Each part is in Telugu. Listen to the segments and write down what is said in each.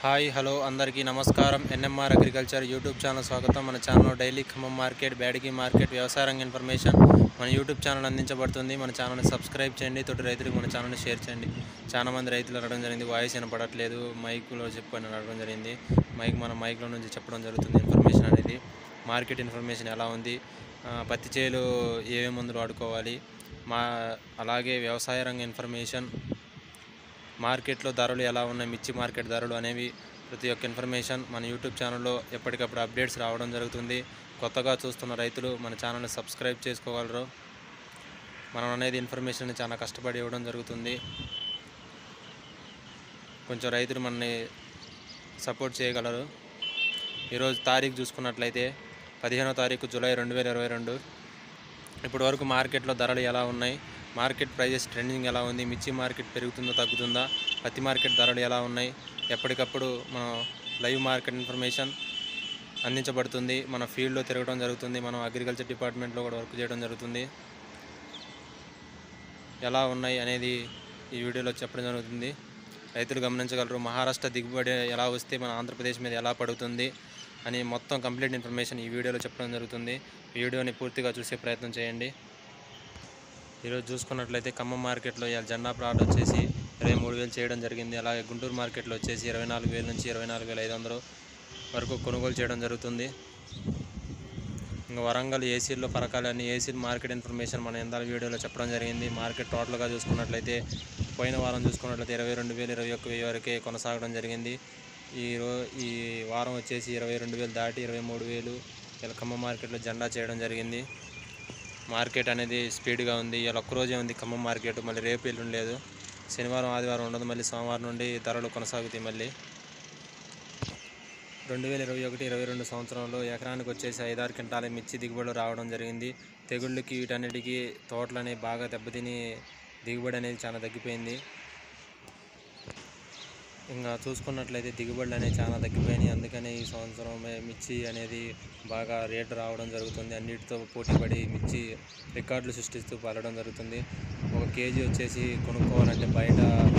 హాయ్ హలో అందరికీ నమస్కారం. ఎన్ఎంఆర్ అగ్రికల్చర్ యూట్యూబ్ ఛానల్ స్వాగతం. మన ఛానల్లో daily Khammam market, Byadgi market, వ్యవసాయ రంగ ఇన్ఫర్మేషన్ మన యూట్యూబ్ ఛానల్ అందించబడుతుంది. మన ఛానల్ని సబ్స్క్రైబ్ చేయండి. తోటి రైతులకు మన ఛానల్ని షేర్ చేయండి. చాలా మంది రైతులు అడగడం జరిగింది, వాయిస్ వినపడట్లేదు, మైక్లో చెప్పని అడగడం జరిగింది. మైక్లో నుంచి చెప్పడం జరుగుతుంది. ఇన్ఫర్మేషన్ అనేది మార్కెట్ ఇన్ఫర్మేషన్ ఎలా ఉంది, పత్తి చేలు ఏమేమి మందులు వాడుకోవాలి, అలాగే వ్యవసాయ రంగ ఇన్ఫర్మేషన్, మార్కెట్లో ధరలు ఎలా ఉన్నాయి, మిర్చి మార్కెట్ ధరలు అనేవి ప్రతి ఒక్క ఇన్ఫర్మేషన్ మన యూట్యూబ్ ఛానల్లో ఎప్పటికప్పుడు అప్డేట్స్ రావడం జరుగుతుంది. కొత్తగా చూస్తున్న రైతులు మన ఛానల్ని సబ్స్క్రైబ్ చేసుకోగలరు. మనం అనేది ఇన్ఫర్మేషన్ చాలా కష్టపడి ఇవ్వడం జరుగుతుంది. కొంచెం రైతులు మనని సపోర్ట్ చేయగలరు. ఈరోజు తారీఖు చూసుకున్నట్లయితే 15వ తారీఖు జూలై 2022. ఇప్పటి వరకు మార్కెట్లో ధరలు ఎలా ఉన్నాయి, మార్కెట్ ప్రైజెస్ ట్రెండింగ్ ఎలా ఉంది, మిర్చి మార్కెట్ పెరుగుతుందా తగ్గుతుందా, పత్తి మార్కెట్ ధరలు ఎలా ఉన్నాయి, ఎప్పటికప్పుడు మనం లైవ్ మార్కెట్ ఇన్ఫర్మేషన్ అందించబడుతుంది. మన ఫీల్డ్లో తిరగడం జరుగుతుంది. మనం అగ్రికల్చర్ డిపార్ట్మెంట్లో కూడా వర్క్ చేయడం జరుగుతుంది. ఎలా ఉన్నాయి అనేది ఈ వీడియోలో చెప్పడం జరుగుతుంది. రైతులు గమనించగలరు. మహారాష్ట్ర దిగుబడి ఎలా వస్తే మన ఆంధ్రప్రదేశ్ మీద ఎలా పడుతుంది అని మొత్తం కంప్లీట్ ఇన్ఫర్మేషన్ ఈ వీడియోలో చెప్పడం జరుగుతుంది. వీడియోని పూర్తిగా చూసే ప్రయత్నం చేయండి. ఈరోజు చూసుకున్నట్లయితే ఖమ్మం మార్కెట్లో జెండా ప్లాట్ వచ్చేసి 23,000 చేయడం జరిగింది. అలాగే గుంటూరు మార్కెట్లో వచ్చేసి 24,000 నుంచి 24,500 వరకు కొనుగోలు చేయడం జరుగుతుంది. ఇంకా వరంగల్ ఏసీల్లో పరకాలన్నీ ఏసీ మార్కెట్ ఇన్ఫర్మేషన్ మన ఎందాల వీడియోలో చెప్పడం జరిగింది. మార్కెట్ టోటల్గా చూసుకున్నట్లయితే పోయిన వారం చూసుకున్నట్లయితే 22,000 21,000 వరకే కొనసాగడం జరిగింది. ఈ వారం వచ్చేసి 22,000 దాటి 23,000 ఇలా ఖమ్మం మార్కెట్లో జెండా చేయడం జరిగింది. మార్కెట్ అనేది స్పీడ్గా ఉంది. ఇలా ఒక్కరోజే ఉంది ఖమ్మం మార్కెట్. మళ్ళీ రేపు ఎల్లుండి లేదు. శనివారం ఆదివారం ఉండదు. మళ్ళీ సోమవారం నుండి ధరలు కొనసాగుతాయి. మళ్ళీ 2021-22 సంవత్సరంలో ఎకరానికి వచ్చేసి 5-6 క్వింటాల మిర్చి దిగుబడులు రావడం జరిగింది. తెగుళ్ళకి వీటన్నిటికీ తోటలని బాగా దెబ్బతిని దిగుబడి అనేది చాలా తగ్గిపోయింది. ఇంకా చూసుకున్నట్లయితే దిగుబడులు అనేవి చాలా తగ్గిపోయినాయి. అందుకనే ఈ సంవత్సరం మిర్చి అనేది బాగా రేటు రావడం జరుగుతుంది. అన్నిటితో పోటీపడి మిర్చి రికార్డులు సృష్టిస్తూ పడడం జరుగుతుంది. ఒక కేజీ వచ్చేసి కొనుక్కోవాలంటే బయట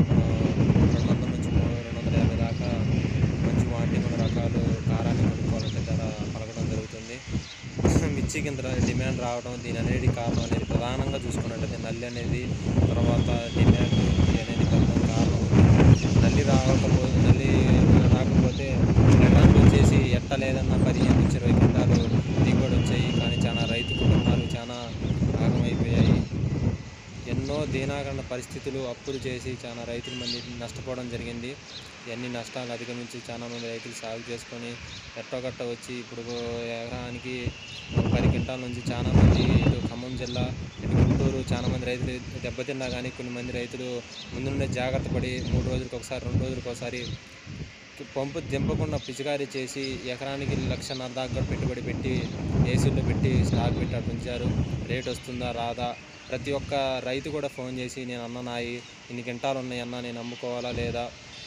200 నుంచి 250 దాకా మంచి వాటిని రకాలు కారాన్ని కొనుక్కోవాలంటే ధర పలకడం జరుగుతుంది. మిర్చికి ఇంత డిమాండ్ రావడం దీని అనేది కారణం అనేది ప్రధానంగా చూసుకున్నట్లయితే నల్లి అనేది, తర్వాత డిమాండ్ అనేది కారణం. నల్లి రాకపోతే ఎకరానికి వచ్చేసి లేదన్నా 15 నుంచి 20 క్వింటాలు దిగుబడి వచ్చాయి. కానీ చాలా రైతు కుటుంబాలు చాలా భాగమైపోయాయి. ఎన్నో దీనాకరణ పరిస్థితులు, అప్పులు చేసి చాలా రైతుల మంది నష్టపోవడం జరిగింది. ఇవన్నీ నష్టాలు అధిగమించి చాలామంది రైతులు సాగు చేసుకొని ఎట్టోగట్ట వచ్చి ఇప్పుడు ఎకరానికి 10 క్వింటాల నుంచి చాలామంది ఇటు ఖమ్మం జిల్లా, ఇటు గుంటూరు చాలామంది రైతులు దెబ్బతిన్నా కానీ కొన్ని మంది రైతులు ముందు నుండే జాగ్రత్త పడి 3 రోజులకు ఒకసారి 2 రోజులకు ఒకసారి పంపు దింపకుండా పిచికారీ చేసి ఎకరానికి 1,50,000 దాకా పెట్టుబడి పెట్టి ఏసీల్లో పెట్టి స్టాక్ పెట్టి అటు ఉంచారు. రేట్ వస్తుందా రాదా, ప్రతి ఒక్క రైతు కూడా ఫోన్ చేసి నేను అన్న నాయి ఇన్ని క్వింటాలు ఉన్నాయి అన్న, నేను అమ్ముకోవాలా లేదా.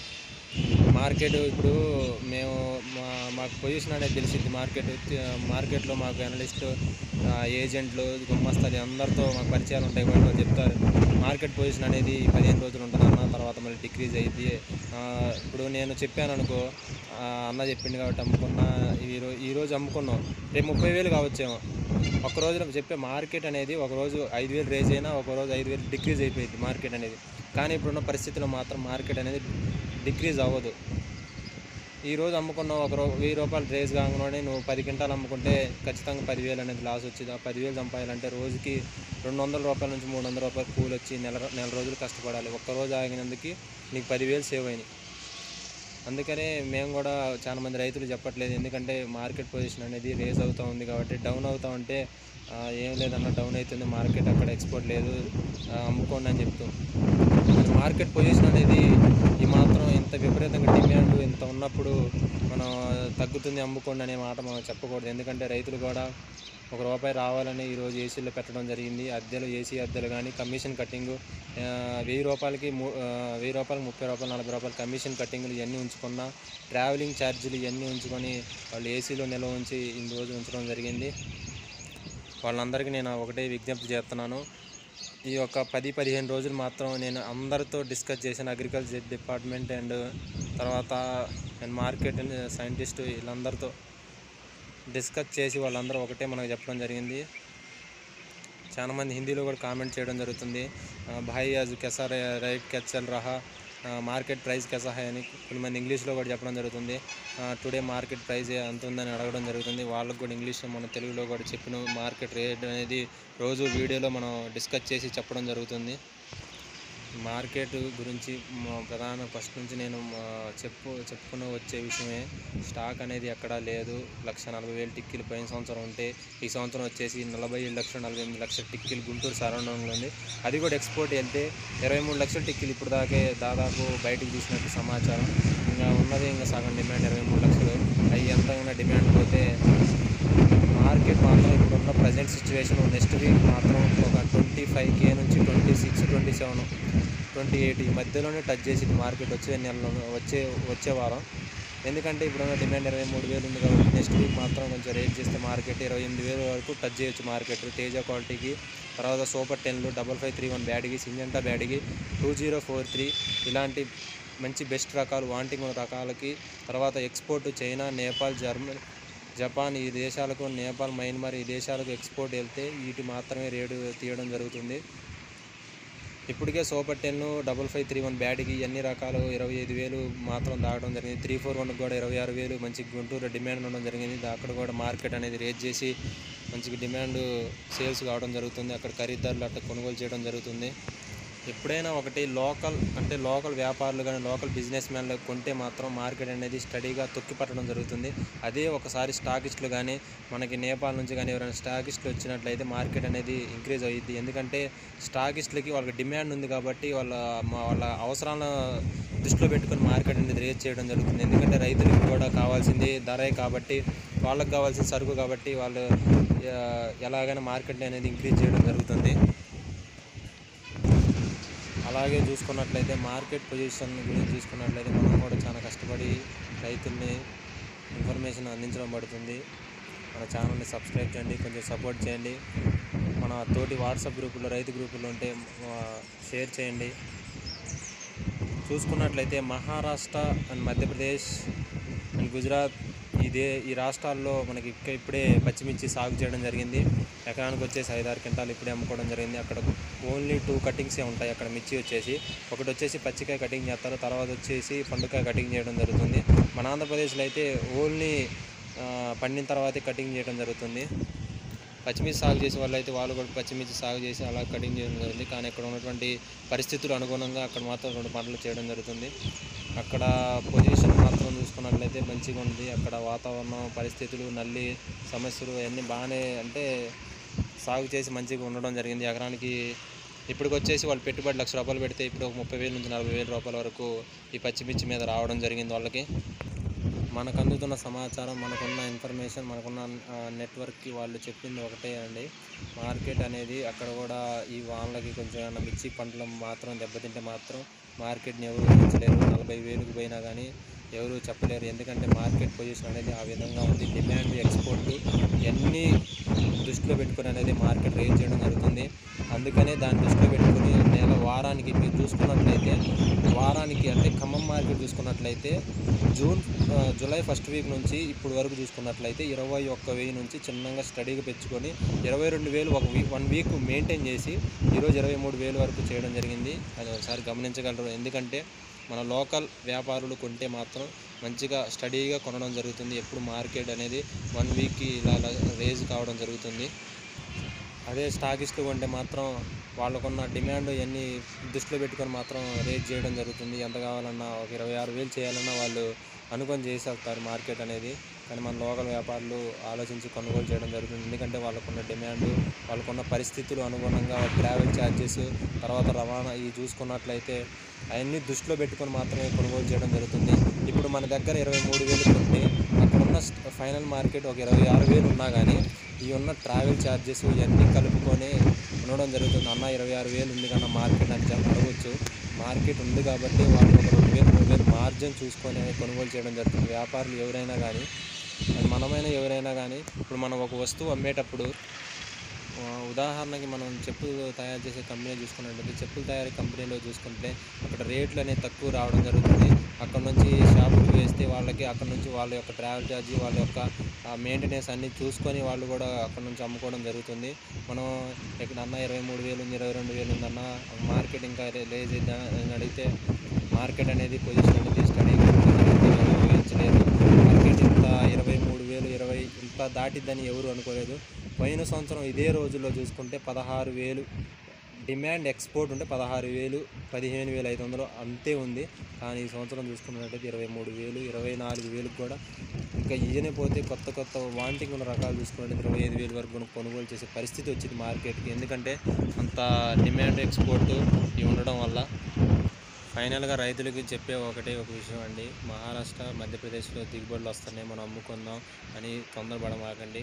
మార్కెట్ ఇప్పుడు మేము మాకు పొజిషన్ అనేది తెలిసింది. మార్కెట్లో మాకు అనలిస్టు, ఏజెంట్లు, గుమ్మస్తాలు అందరితో మాకు పరిచయాలు ఉంటాయి. వాళ్ళు చెప్తారు మార్కెట్ పొజిషన్ అనేది 15 రోజులు ఉంటుందన్న, తర్వాత మళ్ళీ డిక్రీజ్ అయ్యింది. ఇప్పుడు నేను చెప్పాను అనుకో, అన్న చెప్పింది కాబట్టి అమ్ముకున్నా. ఈరోజు అమ్ముకున్నాం, రేపు 30,000 కావచ్చేమో. ఒక రోజులో చెప్పే మార్కెట్ అనేది ఒకరోజు 5,000 రేజ్ అయినా ఒకరోజు 5,000 డిక్రీజ్ అయిపోయింది మార్కెట్ అనేది. కానీ ఇప్పుడున్న పరిస్థితుల్లో మాత్రం మార్కెట్ అనేది డిక్రీజ్ అవ్వదు. ఈరోజు అమ్ముకున్నావు 1,000 రూపాయలు రేజ్ కాగానే నువ్వు 10 క్వింటాలు అమ్ముకుంటే ఖచ్చితంగా 10,000 అనేది లాస్ వచ్చింది. ఆ 10,000 సంపాదాలంటే రోజుకి 200 రూపాయల నుంచి 300 రూపాయలు కూలి వచ్చి నెల రోజులు కష్టపడాలి. ఒక్కరోజు ఆగినందుకు నీకు 10,000 సేవ్ అయినాయి. అందుకనే మేము కూడా చాలామంది రైతులు చెప్పట్లేదు. ఎందుకంటే మార్కెట్ పొజిషన్ అనేది రేజ్ అవుతూ ఉంది కాబట్టి. డౌన్ అవుతూ ఉంటే ఏం లేదన్న, డౌన్ అవుతుంది మార్కెట్, అక్కడ ఎక్స్పోర్ట్ లేదు, అమ్ముకోండి అని చెప్తాం. మార్కెట్ పొజిషన్ అనేది ఈ మాత్రం ఇంత విపరీతంగా డిమాండ్ ఇంత ఉన్నప్పుడు మనం తగ్గుతుంది అమ్ముకోండి అనే మాట మనం చెప్పకూడదు. ఎందుకంటే రైతులు కూడా ₹1 రావాలని ఈరోజు ఏసీలో పెట్టడం జరిగింది. అద్దెలు, ఏసీ అద్దెలు కానీ కమిషన్ కట్టింగు ₹1,000కి ₹30, ₹40 కమిషన్ కట్టింగులు ఇవన్నీ ఉంచుకున్న, ట్రావెలింగ్ ఛార్జీలు ఇవన్నీ ఉంచుకొని వాళ్ళు ఏసీలో నిల్వ ఉంచి ఇన్ని రోజులు ఉంచడం జరిగింది. వాళ్ళందరికీ నేను ఒకటే విజ్ఞప్తి చేస్తున్నాను, ఈ యొక్క 10-15 రోజులు మాత్రం నేను అందరితో డిస్కస్ చేశాను. అగ్రికల్చర్ డిపార్ట్మెంట్ అండ్ తర్వాత మార్కెట్ సైంటిస్ట్ వీళ్ళందరితో డిస్కస్ చేసి వాళ్ళందరూ ఒకటే మనకు చెప్పడం జరిగింది. చాలామంది హిందీలో కూడా కామెంట్ చేయడం జరుగుతుంది. భాయ్ आज कैसा रेट क्या चल रहा, మార్కెట్ ప్రైస్ कैसा है అని కొంతమంది ఇంగ్లీష్లో కూడా చెప్పడం జరుగుతుంది. టుడే మార్కెట్ ప్రైస్ ఎంత ఉందని అడగడం జరుగుతుంది. వాళ్ళకు కూడా ఇంగ్లీష్లో మన తెలుగులో కూడా చెప్పిన మార్కెట్ రేట్ అనేది రోజు వీడియోలో మనం డిస్కస్ చేసి చెప్పడం జరుగుతుంది. మార్కెట్ గురించి ప్రధాన ఫస్ట్ నుంచి నేను చెప్పుకుని వచ్చే విషయమే, స్టాక్ అనేది ఎక్కడా లేదు. 1,40,000 టిక్కీలు పోయిన సంవత్సరం ఉంటే ఈ సంవత్సరం వచ్చేసి 47 లక్షలు 48 లక్షల టిక్కీలు గుంటూరు సరౌండింగ్లో ఉంది. అది కూడా ఎక్స్పోర్ట్ వెళ్తే 23 లక్షల టిక్కీలు ఇప్పుడు దాదాపు బయటకు తీసినట్టు సమాచారం. ఇంకా ఉన్నది ఇంకా సగం డిమాండ్ 23 లక్షలు. అవి ఎంతైనా డిమాండ్ పోతే మార్కెట్ మాత్రం ఇప్పుడున్న ప్రజెంట్ సిచ్యువేషన్ నెక్స్ట్ వీక్ మాత్రం ఒక 25K నుంచి 26, 27, 28 ఈ మధ్యలోనే టచ్ చేసి మార్కెట్ వచ్చే నెలలో వచ్చే వారం. ఎందుకంటే ఇప్పుడున్న డిమాండ్ 23,000 ఉంది కాబట్టి నెక్స్ట్ వీక్ మాత్రం కొంచెం రేట్ చేస్తే మార్కెట్ 28,000 వరకు టచ్ చేయొచ్చు మార్కెట్. తేజ క్వాలిటీకి, తర్వాత సూపర్ 10లు, 5531 బ్యాడ్కి, సింజంటా బ్యాడ్కి, 2043 ఇలాంటి మంచి బెస్ట్ రకాలు వాంటింగ్ ఉన్న రకాలకి, తర్వాత export China, Nepal, Germany, Japan ఈ దేశాలకు, నేపాల్, మయన్మార్ ఈ దేశాలకు ఎక్స్పోర్ట్ వెళ్తే వీటి మాత్రమే రేటు తీయడం జరుగుతుంది. ఇప్పటికే సూపర్ 10, 5531 బ్యాడ్కి అన్ని రకాలు 25,000 మాత్రం దాటడం జరిగింది. 341 కూడా 26,000 మంచి గుంటూరు డిమాండ్ ఉండడం జరిగింది. అక్కడ కూడా మార్కెట్ అనేది రేట్ చేసి మంచిగా డిమాండ్ సేల్స్ కావడం జరుగుతుంది. అక్కడ ఖరీదారులు అట్లా కొనుగోలు చేయడం జరుగుతుంది. ఎప్పుడైనా ఒకటి లోకల్ వ్యాపారులు కానీ లోకల్ బిజినెస్ మ్యాన్లు కొంటే మాత్రం మార్కెట్ అనేది స్టడీగా తొక్కి పట్టడం జరుగుతుంది. అదే ఒకసారి స్టాకిస్టులు కానీ మనకి నేపాల్ నుంచి కానీ ఎవరైనా స్టాకిస్టులు వచ్చినట్లయితే మార్కెట్ అనేది ఇంక్రీజ్ అయ్యిద్ది. ఎందుకంటే స్టాకిస్టులకి వాళ్ళకి డిమాండ్ ఉంది కాబట్టి వాళ్ళ అవసరాలను దృష్టిలో పెట్టుకొని మార్కెట్ అనేది రేట్ చేయడం జరుగుతుంది. ఎందుకంటే రైతులకు కూడా కావాల్సింది ధరే కాబట్టి, వాళ్ళకి కావాల్సిన సరుకు కాబట్టి వాళ్ళు ఎలాగైనా మార్కెట్ అనేది ఇంక్రీజ్ చేయడం జరుగుతుంది. అలాగే చూసుకున్నట్లయితే మార్కెట్ పొజిషన్ గురించి చూసుకున్నట్లయితే మనం కూడా చాలా కష్టపడి రైతుల్ని ఇన్ఫర్మేషన్ అందించడం పడుతుంది. మన ఛానల్ని సబ్స్క్రైబ్ చేయండి, కొంచెం సపోర్ట్ చేయండి. మన తోటి వాట్సాప్ గ్రూపుల్లో రైతు గ్రూపుల్లో ఉంటే షేర్ చేయండి. చూసుకున్నట్లయితే మహారాష్ట్ర అండ్ మధ్యప్రదేశ్ అండ్ గుజరాత్ ఈ రాష్ట్రాల్లో మనకి ఇప్పుడే పచ్చిమిర్చి సాగు చేయడం జరిగింది. ఎకరానికి వచ్చేసి 5-6 క్వింటాలు ఇప్పుడే అమ్ముకోవడం జరిగింది. అక్కడ ఓన్లీ 2 కటింగ్సే ఉంటాయి. అక్కడ మిర్చి ఒకటి వచ్చేసి పచ్చికాయ కటింగ్ చేస్తారు, తర్వాత వచ్చేసి పండుకాయ కటింగ్ చేయడం జరుగుతుంది. మన ఆంధ్రప్రదేశ్లో అయితే ఓన్లీ పండిన తర్వాతే కటింగ్ చేయడం జరుగుతుంది. పచ్చిమిర్చి సాగు చేసే వాళ్ళు అయితే వాళ్ళు కూడా పచ్చిమిర్చి సాగు చేసి అలా కటింగ్ చేయడం జరుగుతుంది. కానీ ఇక్కడ ఉన్నటువంటి పరిస్థితులు అనుగుణంగా అక్కడ మాత్రం 2 పంటలు చేయడం జరుగుతుంది. అక్కడ పొజిషన్ మాత్రం చూసుకున్నట్లయితే మంచిగా ఉంది. అక్కడ వాతావరణం పరిస్థితులు, నల్లి సమస్యలు అన్నీ బాగానే సాగు చేసి మంచిగా ఉండడం జరిగింది. ఎకరానికి ఇప్పటికి వచ్చేసి వాళ్ళు పెట్టుబడి ₹1,00,000 పెడితే ఇప్పుడు ఒక 30,000 నుంచి 40,000 రూపాయల వరకు ఈ పచ్చిమిర్చి మీద రావడం జరిగింది వాళ్ళకి. మనకు అందుతున్న సమాచారం, మనకున్న ఇన్ఫర్మేషన్, మనకున్న నెట్వర్క్కి వాళ్ళు చెప్పింది ఒకటే అండి. మార్కెట్ అనేది అక్కడ కూడా ఈ వానలకి కొంచెం ఏమన్నా మిర్చి పంటలు మాత్రం దెబ్బతింటే మాత్రం మార్కెట్ని ఎవరు ఊహించలేరు. 40,000కి పోయినా కానీ ఎవరు చెప్పలేరు. ఎందుకంటే మార్కెట్ పొజిషన్ అనేది ఆ విధంగా ఉంది. డిమాండ్, ఎక్స్పోర్ట్ ఇవన్నీ దృష్టిలో పెట్టుకుని అనేది మార్కెట్ రేట్ చేయడం జరుగుతుంది. అందుకనే దాన్ని దృష్టిలో పెట్టుకుని వారానికి మీరు చూసుకున్నట్లయితే అంటే ఖమ్మం మార్కెట్ చూసుకున్నట్లయితే జూలై 1st వీక్ నుంచి ఇప్పుడు వరకు చూసుకున్నట్లయితే 21,000 నుంచి చిన్నగా స్టడీగా పెంచుకొని 22,000 1 వీక్ మెయింటైన్ చేసి ఈరోజు 23,000 వరకు చేయడం జరిగింది. అది ఒకసారి గమనించగలరు. ఎందుకంటే మన లోకల్ వ్యాపారులు కొంటే మాత్రం మంచిగా స్టడీగా కొనడం జరుగుతుంది. ఎప్పుడు మార్కెట్ అనేది 1 వీక్కి ఇలా రేజ్ కావడం జరుగుతుంది. అదే స్టాకిస్టులు కొంటే మాత్రం వాళ్ళకున్న డిమాండ్ ఇవన్నీ దృష్టిలో పెట్టుకొని మాత్రం రేట్ చేయడం జరుగుతుంది. ఎంత కావాలన్నా ఒక 26,000 చేయాలన్నా వాళ్ళు అనుకొని చేసేస్తారు మార్కెట్ అనేది. కానీ మన లోకల్ వ్యాపారులు ఆలోచించి కొనుగోలు చేయడం జరుగుతుంది. ఎందుకంటే వాళ్ళకున్న డిమాండ్, వాళ్ళకున్న పరిస్థితులు అనుగుణంగా ట్రావెల్ ఛార్జెస్, తర్వాత రవాణా ఇవి చూసుకున్నట్లయితే అవన్నీ దృష్టిలో పెట్టుకొని మాత్రమే కొనుగోలు చేయడం జరుగుతుంది. ఇప్పుడు మన దగ్గర 23,000 కొంటే అక్కడున్న ఫైనల్ మార్కెట్ ఒక 26,000 ఉన్నా కానీ ఈ ఉన్న ట్రావెల్ ఛార్జెస్ ఇవన్నీ కలుపుకొని ఉండడం జరుగుతుంది. అన్న 26,000 ఉంది కన్నా మార్కెట్ అని అడగవచ్చు. మార్కెట్ ఉంది కాబట్టి వాళ్ళు ఒక 2,000-3,000 మార్జిన్ చూసుకొని కొనుగోలు చేయడం జరుగుతుంది. వ్యాపారులు ఎవరైనా కానీ, మనమైనా ఎవరైనా కానీ ఇప్పుడు మనం ఒక వస్తువు అమ్మేటప్పుడు ఉదాహరణకి మనం చెప్పులు తయారు చేసే కంపెనీ చూసుకున్నట్లయితే చెప్పుల తయారీ కంపెనీలో చూసుకుంటే అక్కడ రేట్లు అనేది తక్కువ రావడం జరుగుతుంది. అక్కడ నుంచి షాపుకి వేస్తే వాళ్ళకి అక్కడ నుంచి వాళ్ళ యొక్క ట్రావెల్ ఛార్జీ, వాళ్ళ యొక్క మెయింటెనెన్స్ అన్నీ చూసుకొని వాళ్ళు కూడా అక్కడ నుంచి అమ్ముకోవడం జరుగుతుంది. మనం ఎక్కడన్నా 23,000 ఉంది, 22,000 ఉందన్న మార్కెట్ ఇంకా రేజ్ అని అడిగితే మార్కెట్ అనేది పొజిషన్ అనేది స్టడీగా ఊహించలేదు. మార్కెట్ ఇంత 23,000, 20 ఇంత దాటిద్దని ఎవరు అనుకోలేదు. పోయిన సంవత్సరం ఇదే రోజుల్లో చూసుకుంటే 16,000 డిమాండ్, ఎక్స్పోర్ట్ ఉంటే 16,000, 15,500 అంతే ఉంది. కానీ ఈ సంవత్సరం చూసుకున్నట్లయితే 23,000, 24,000 కూడా ఇంకా ఈయనే పోతే కొత్త కొత్త వాంటింగ్ ఉన్న రకాలు చూసుకున్నట్లయితే 25,000 వరకు కొనుగోలు చేసే పరిస్థితి వచ్చింది మార్కెట్కి. ఎందుకంటే అంత డిమాండ్, ఎక్స్పోర్ట్ ఇవి ఉండడం వల్ల. ఫైనల్గా రైతులకి చెప్పే ఒకటే ఒక విషయం అండి, మహారాష్ట్ర, మధ్యప్రదేశ్లో దిగుబడులు వస్తున్నాయి, మనం అమ్ముకుందాం అని తొందరపడమాకండి.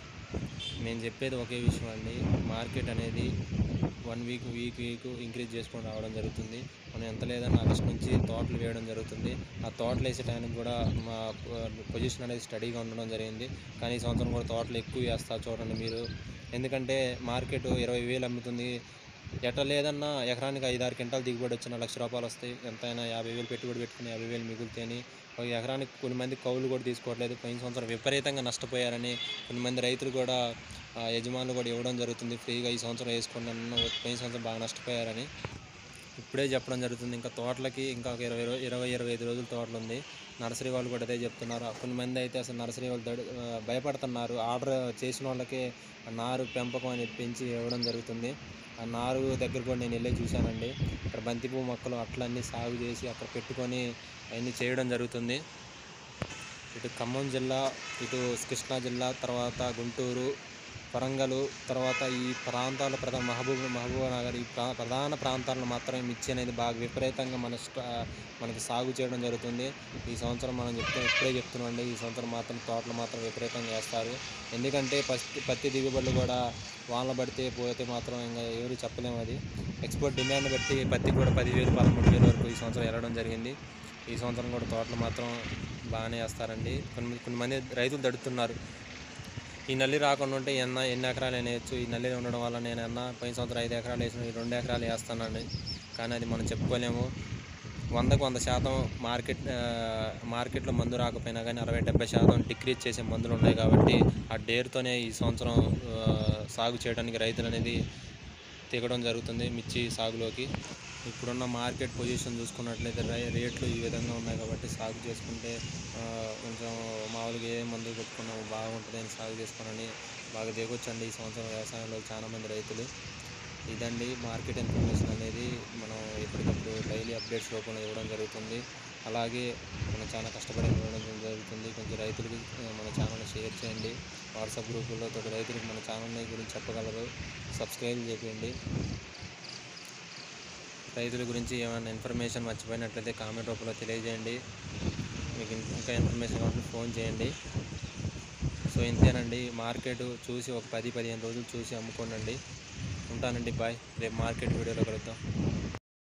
నేను చెప్పేది ఒకే విషయం అండి, మార్కెట్ అనేది 1 వీక్ ఇంక్రీజ్ చేసుకొని రావడం జరుగుతుంది. మనం ఎంత లేదన్నా ఆగస్ట్ నుంచి తోటలు వేయడం జరుగుతుంది. ఆ తోటలు వేసే టైంకి కూడా మా పొజిషన్ అనేది స్టడీగా ఉండడం జరిగింది. కానీ ఈ సంవత్సరం కూడా తోటలు ఎక్కువ వేస్తారు చూడండి మీరు. ఎందుకంటే మార్కెట్ 20,000 అమ్ముతుంది. ఎట్లా లేదన్నా ఎకరానికి 5-6 క్వింటాలు దిగుబడి వచ్చిన ₹1,00,000 వస్తాయి. ఎంతైనా 50,000 పెట్టుబడి పెట్టుకుని 50,000 మిగులుతాయని ఒక ఎకరానికి కొన్ని మంది కౌలు కూడా తీసుకోవట్లేదు. పోయిన సంవత్సరం విపరీతంగా నష్టపోయారని కొంతమంది రైతులు కూడా యజమానులు కూడా ఇవ్వడం జరుగుతుంది ఫ్రీగా, ఈ సంవత్సరం వేసుకుని పోయిన సంవత్సరం బాగా నష్టపోయారని ఇప్పుడే చెప్పడం జరుగుతుంది. ఇంకా తోటలకి ఇంకా ఒక 20-25 రోజులు తోటలు ఉంది. నర్సరీ వాళ్ళు కూడా అదే చెప్తున్నారు. కొంతమంది అయితే అసలు నర్సరీ వాళ్ళు భయపడుతున్నారు. ఆర్డర్ చేసిన వాళ్ళకి నారు పెంపకం అని పెంచి ఇవ్వడం జరుగుతుంది. ఆ నారు దగ్గర కూడా నేను వెళ్ళి చూశానండి. ఇక్కడ బంతిపువ్వు మొక్కలు అట్లన్నీ సాగు చేసి అక్కడ పెట్టుకొని అవన్నీ చేయడం జరుగుతుంది. ఇటు ఖమ్మం జిల్లా, ఇటు కృష్ణా జిల్లా, తర్వాత గుంటూరు, వరంగల్, తర్వాత ఈ ప్రాంతాలు మహబూబ్నగర్ ఈ ప్రధాన ప్రాంతాలను మాత్రమే మిర్చి అనేది బాగా విపరీతంగా మనకి సాగు చేయడం జరుగుతుంది. ఈ సంవత్సరం మనం ఇప్పుడే చెప్తున్నామండి, ఈ సంవత్సరం మాత్రం తోటలు మాత్రం విపరీతంగా వేస్తారు. ఎందుకంటే పత్తి దిగుబడులు కూడా వానలు పడితే పోతే మాత్రం ఇంకా ఎవరు చెప్పలేము. అది ఎక్స్పోర్ట్ డిమాండ్ బట్టి పత్తి కూడా 10,000, 13,000 వరకు ఈ సంవత్సరం వెళ్ళడం జరిగింది. ఈ సంవత్సరం కూడా తోటలు మాత్రం బాగానే వేస్తారండి. కొంతమంది రైతులు తడుతున్నారు, ఈ నల్లి రాకుండా ఉంటే ఎన్ని ఎకరాలు వేయచ్చు, ఈ నల్లి ఉండడం వల్ల నేను పోయిన సంవత్సరం 5 ఎకరాలు వేసిన 2 ఎకరాలు వేస్తానండి. కానీ అది మనం చెప్పుకోలేము. 100కు 100% మార్కెట్లో మందు రాకపోయినా కానీ 60-70% డిక్రీజ్ చేసే మందులు ఉన్నాయి. కాబట్టి ఆ డేర్తోనే ఈ సంవత్సరం సాగు చేయడానికి రైతులు అనేది దిగడం జరుగుతుంది మిర్చి సాగులోకి. ఇప్పుడున్న మార్కెట్ పొజిషన్ చూసుకున్నట్లయితే రేట్లు ఈ విధంగా ఉన్నాయి. కాబట్టి సాగు చేసుకుంటే కొంచెం మామూలుగా ఏ మందు కొట్టుకున్నాము బాగుంటుంది అని సాగు చేసుకోనని బాగా దిగొచ్చండి ఈ సంవత్సరం వ్యవసాయంలో చాలామంది రైతులు. ఇదండి మార్కెట్ ఇన్ఫర్మేషన్ అనేది మనం ఎప్పటికప్పుడు డైలీ అప్డేట్స్ రూపంలో ఇవ్వడం జరుగుతుంది. అలాగే మనం చాలా కష్టపడి ఇవ్వడం జరుగుతుంది. కొంచెం రైతులకి మన ఛానల్ని షేర్ చేయండి. వాట్సాప్ గ్రూపుల్లో తోటి రైతులకు మన ఛానల్ని గురించి చెప్పగలరు. సబ్స్క్రైబ్ చేయండి. రైతుల గురించి ఏమైనా ఇన్ఫర్మేషన్ మర్చిపోయినట్లయితే కామెంట్ రూపంలో తెలియజేయండి. మీకు ఇంకా ఇన్ఫర్మేషన్ కావాలంటే ఫోన్ చేయండి. సో ఇంతేనండి, మార్కెట్ చూసి ఒక 10-15 రోజులు చూసి అమ్ముకోండి. ఉంటానండి, బాయ్. రేపు మార్కెట్ వీడియోలో కలుద్దాం.